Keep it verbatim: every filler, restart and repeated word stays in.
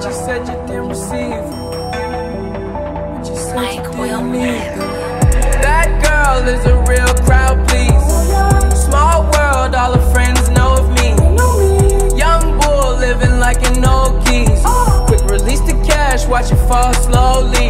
you said you didn't receive. But you said you didn't need. That girl is a real crowd, please. Small world, all her friends know of me. Young bull living like an old geese. Quick release the cash, watch it fall slowly.